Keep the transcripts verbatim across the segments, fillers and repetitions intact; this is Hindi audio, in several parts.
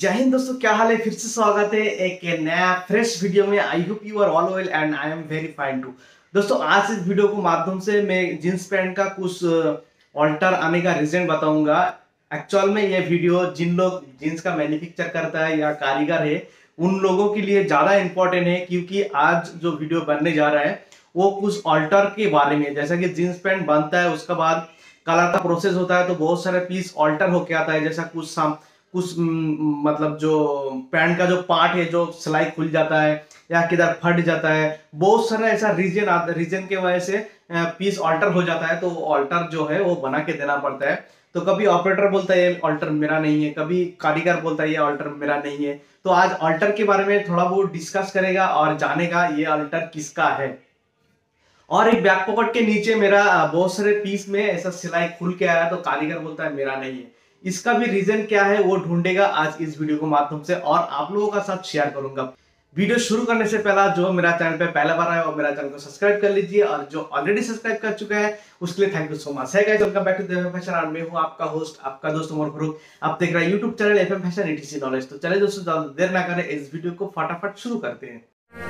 जय हिंद दोस्तों, क्या हाल है। फिर से स्वागत है एक नया फ्रेश वीडियो में। I hope you are all well and I am very fine too. दोस्तों आज इस वीडियो को माध्यम से मैं जींस पैंट का कुछ ऑल्टर आने का रीजन बताऊंगा। एक्चुअल में ये वीडियो जिन लोग जींस का मैन्युफैक्चर करता है या कारीगर है उन लोगों के लिए ज्यादा इंपॉर्टेंट है, क्योंकि आज जो वीडियो बनने जा रहा है वो कुछ ऑल्टर के बारे में। जैसा कि जींस पैंट बनता है उसके बाद कलर का प्रोसेस होता है तो बहुत सारे पीस ऑल्टर होके आता है। जैसा कुछ साम कुछ मतलब जो पैंट का जो पार्ट है जो सिलाई खुल जाता है या किधर फट जाता है, बहुत सारा ऐसा रीजन रीजन के वजह से पीस ऑल्टर हो जाता है। तो ऑल्टर जो है वो बना के देना पड़ता है। तो कभी ऑपरेटर बोलता है ये ऑल्टर मेरा नहीं है, कभी कारीगर बोलता है ये ऑल्टर मेरा नहीं है। तो आज ऑल्टर के बारे में थोड़ा बहुत डिस्कस करेगा और जानेगा ये ऑल्टर किसका है। और एक बैक पॉकेट के नीचे मेरा बहुत सारे पीस में ऐसा सिलाई खुल के आया तो कारीगर बोलता है मेरा नहीं है। इसका भी रीजन क्या है वो ढूंढेगा आज इस वीडियो के माध्यम से और आप लोगों का साथ शेयर करूंगा। वीडियो शुरू करने से पहला जो मेरा चैनल पे पहला बार है वो मेरा चैनल को सब्सक्राइब कर लीजिए और जो ऑलरेडी सब्सक्राइब कर चुका है उसके लिए thank you so much. Hi guys, welcome back to the FM fashion. मैं हूं आपका होस्ट, आपका दोस्त उमर फारूक। आप देख रहे हैं YouTube channel FM fashion ETC knowledge. तो चलिए दोस्तों ज्यादा देर ना करें, इस वीडियो को फटाफट शुरू करते हैं।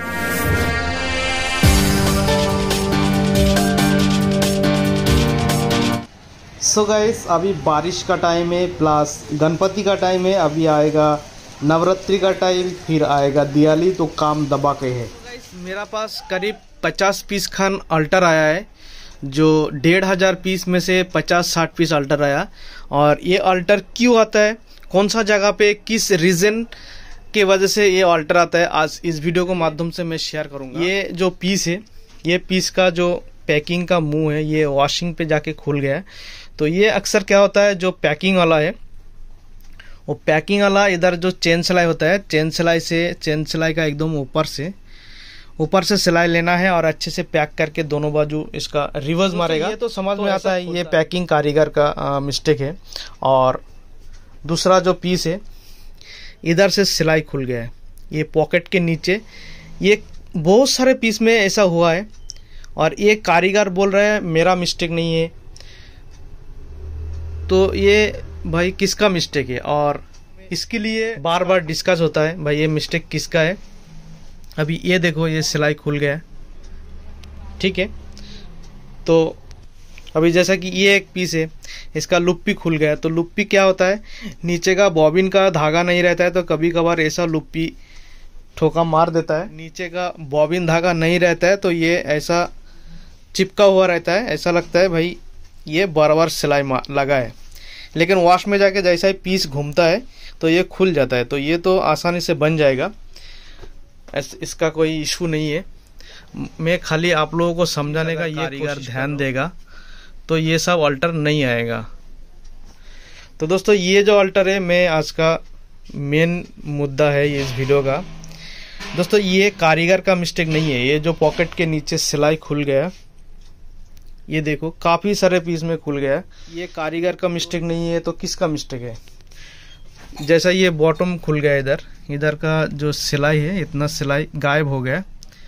सो so गाइस, अभी बारिश का टाइम है प्लस गणपति का टाइम है, अभी आएगा नवरात्रि का टाइम, फिर आएगा दिवाली, तो काम दबा के है। so गाइस, मेरा पास करीब पचास पीस खान अल्टर आया है, जो डेढ़ हज़ार पीस में से पचास साठ पीस अल्टर आया। और ये अल्टर क्यों आता है, कौन सा जगह पे, किस रीज़न के वजह से ये अल्टर आता है, आज इस वीडियो के माध्यम से मैं शेयर करूँगा। ये जो पीस है, ये पीस का जो पैकिंग का मुंह है ये वॉशिंग पे जाके खुल गया है। तो ये अक्सर क्या होता है, जो पैकिंग वाला है वो पैकिंग वाला इधर जो चेन सिलाई होता है, चेन सिलाई से चेन सिलाई का एकदम ऊपर से ऊपर से सिलाई लेना है और अच्छे से पैक करके दोनों बाजू इसका रिवर्स मारेगा। ये तो समझ में आता है ये पैकिंग कारीगर का मिस्टेक है। और दूसरा जो पीस है इधर से सिलाई खुल गया है, ये पॉकेट के नीचे। ये बहुत सारे पीस में ऐसा हुआ है और ये कारीगर बोल रहे हैं मेरा मिस्टेक नहीं है। तो ये भाई किसका मिस्टेक है और इसके लिए बार बार डिस्कस होता है भाई ये मिस्टेक किसका है। अभी ये देखो ये सिलाई खुल गया है, ठीक है। तो अभी जैसा कि ये एक पीस है इसका लुप्पी खुल गया है। तो लुप्पी क्या होता है, नीचे का बॉबिन का धागा नहीं रहता है तो कभी कभार ऐसा लुप्पी ठोका मार देता है। नीचे का बॉबिन धागा नहीं रहता है तो ये ऐसा चिपका हुआ रहता है, ऐसा लगता है भाई ये बार बार सिलाई लगा है। लेकिन वॉश में जाके जैसा ही पीस घूमता है तो ये खुल जाता है। तो ये तो आसानी से बन जाएगा, इसका कोई इशू नहीं है। मैं खाली आप लोगों को समझाने का ये कारीगर ध्यान देगा तो ये सब अल्टर नहीं आएगा। तो दोस्तों ये जो अल्टर है, मैं आज का मेन मुद्दा है ये इस वीडियो का। दोस्तों ये कारीगर का मिस्टेक नहीं है। ये जो पॉकेट के नीचे सिलाई खुल गया, ये देखो काफी सारे पीस में खुल गया है, ये कारीगर का मिस्टेक नहीं है तो किसका मिस्टेक है। जैसा ये बॉटम खुल गया, इधर इधर का जो सिलाई है इतना सिलाई गायब हो गया।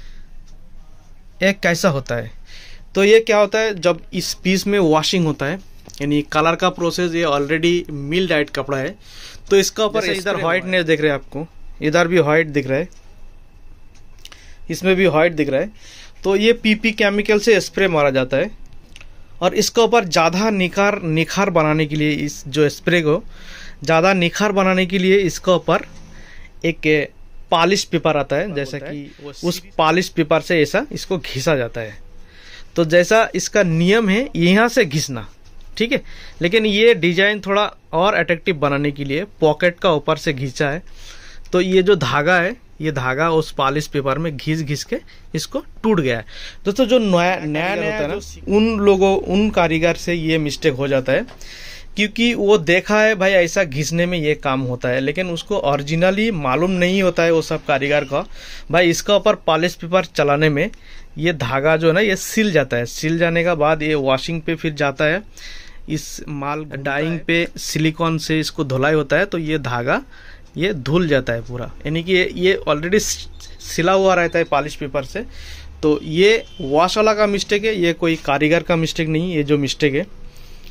एक कैसा होता है, तो ये क्या होता है जब इस पीस में वॉशिंग होता है, यानी कलर का प्रोसेस, ये ऑलरेडी मिल डाइट कपड़ा है तो इसका ऊपर इधर व्हाइटनेस दिख रहा है आपको, इधर भी व्हाइट दिख रहा है, इसमें भी व्हाइट दिख रहा है। तो ये पीपी केमिकल से स्प्रे मारा जाता है और इसके ऊपर ज़्यादा निखार निखार बनाने के लिए, इस जो स्प्रे को ज़्यादा निखार बनाने के लिए इसके ऊपर एक पॉलिश पेपर आता है, जैसा कि उस पॉलिश पेपर से ऐसा इसको घिसा जाता है। तो जैसा इसका नियम है यहाँ से घिसना, ठीक है। लेकिन ये डिजाइन थोड़ा और अट्रैक्टिव बनाने के लिए पॉकेट का ऊपर से घिंचा है। तो ये जो धागा है, ये धागा उस पॉलिश पेपर में घिस घिस के इसको टूट गया है। दोस्तों जो नया नया नया होता है ना, उन लोगों उन कारीगर से ये मिस्टेक हो जाता है, क्योंकि वो देखा है भाई ऐसा घिसने में ये काम होता है, लेकिन उसको ओरिजिनली मालूम नहीं होता है वो सब कारीगर का। भाई इसका ऊपर पॉलिश पेपर चलाने में ये धागा जो है ना ये सिल जाता है, सिल जाने का बाद ये वॉशिंग पे फिर जाता है, इस माल डाइंग पे सिलिकॉन से इसको धुलाई होता है तो ये धागा ये धुल जाता है पूरा, यानी कि ये ऑलरेडी सिला हुआ रहता है पॉलिश पेपर से। तो ये वॉश वाला का मिस्टेक है, ये कोई कारीगर का मिस्टेक नहीं। ये जो मिस्टेक है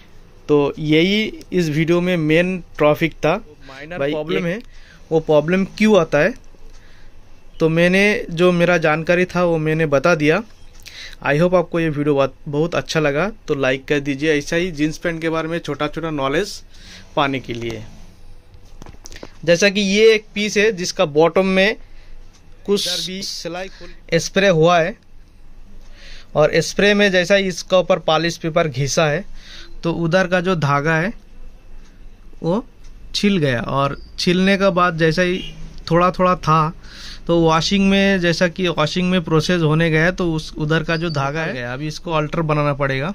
तो यही इस वीडियो में मेन टॉपिक था। माइनर प्रॉब्लम है, वो प्रॉब्लम क्यों आता है, तो मैंने जो मेरा जानकारी था वो मैंने बता दिया। आई होप आपको ये वीडियो बहुत बहुत अच्छा लगा, तो लाइक कर दीजिए ऐसा ही जीन्स पैंट के बारे में छोटा छोटा नॉलेज पाने के लिए। जैसा कि ये एक पीस है जिसका बॉटम में कुछ सिलाई स्प्रे हुआ है, और स्प्रे में जैसा ही इसका ऊपर पॉलिश पेपर घिसा है तो उधर का जो धागा है वो छिल गया, और छिलने का बाद जैसा ही थोड़ा थोड़ा था तो वॉशिंग में, जैसा कि वॉशिंग में प्रोसेस होने गया तो उस उधर का जो धागा है गया। अभी इसको अल्टर बनाना पड़ेगा,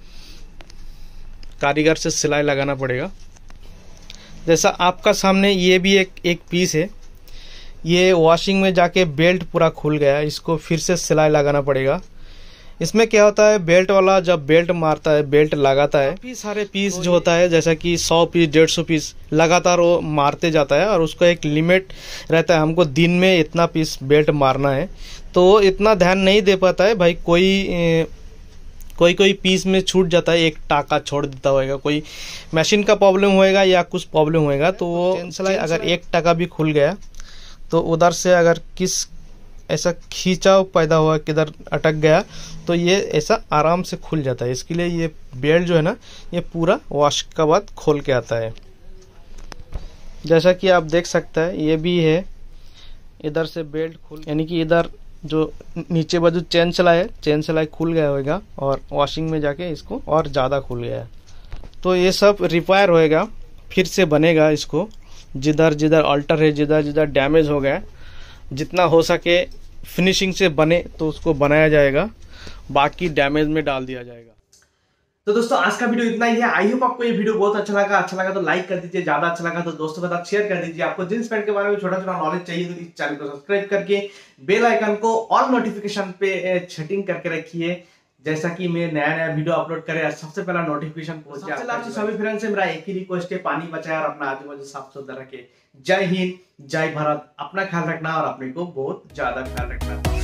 कारीगर से सिलाई लगाना पड़ेगा। जैसा आपका सामने ये भी एक एक पीस है, ये वॉशिंग में जाके बेल्ट पूरा खुल गया, इसको फिर से सिलाई लगाना पड़ेगा। इसमें क्या होता है, बेल्ट वाला जब बेल्ट मारता है, बेल्ट लगाता है, काफी सारे पीस जो होता है जैसा कि सौ पीस डेढ़ सौ पीस लगातार वो मारते जाता है, और उसका एक लिमिट रहता है, हमको दिन में इतना पीस बेल्ट मारना है, तो इतना ध्यान नहीं दे पाता है भाई। कोई ए, कोई कोई पीस में छूट जाता है, एक टाका छोड़ देता होगा, कोई मशीन का प्रॉब्लम होएगा या कुछ प्रॉब्लम होएगा, तो वो सिलाई अगर एक टाका भी खुल गया तो उधर से अगर किस ऐसा खींचाव पैदा हुआ, किधर अटक गया, तो ये ऐसा आराम से खुल जाता है। इसके लिए ये बेल्ट जो है ना, ये पूरा वॉश के बाद खोल के आता है। जैसा कि आप देख सकते हैं ये भी है, इधर से बेल्ट खुल, यानी कि इधर जो नीचे बाजू चेन सिलाई है, चेन सिलाई खुल गया होगा, और वॉशिंग में जाके इसको और ज़्यादा खुल गया है। तो ये सब रिपेयर होएगा, फिर से बनेगा। इसको जिधर जिधर अल्टर है, जिधर जिधर डैमेज हो गया, जितना हो सके फिनिशिंग से बने तो उसको बनाया जाएगा, बाकी डैमेज में डाल दिया जाएगा। तो दोस्तों आज का वीडियो इतना ही है। आई होप आपको ये वीडियो बहुत अच्छा लगा। अच्छा लगा तो लाइक कर दीजिए, ज्यादा अच्छा लगा तो दोस्तों के साथ शेयर कर दीजिए। आपको जींस पैंट के बारे में छोटा छोटा नॉलेज चाहिए तो इस चैनल को सब्सक्राइब करके बेल आइकन को ऑल नोटिफिकेशन पे सेटिंग करके रखिए, जैसा कि मैं नया नया वीडियो अपलोड करे सबसे पहला नोटिफिकेशन पहुंच जाए। सबसे लास्ट सभी फ्रेंड्स से मेरा एक ही रिक्वेस्ट है, पानी बचाए और अपना आजू बाजू साफ सुथरा रखे। जय हिंद, जय भारत। अपना ख्याल रखना और अपने को बहुत ज्यादा ख्याल रखना।